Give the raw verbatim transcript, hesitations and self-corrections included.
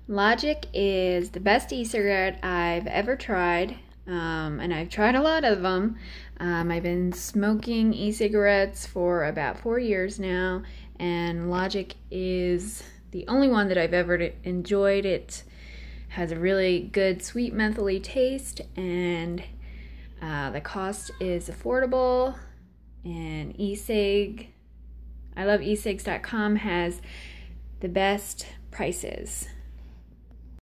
Logic is the best e-cigarette I've ever tried, um, and I've tried a lot of them. Um, I've been smoking e-cigarettes for about four years now, and Logic is the only one that I've ever enjoyed. It has a really good sweet mentholy taste, and uh, the cost is affordable. And ecig, I love e cigs dot com, has the best prices.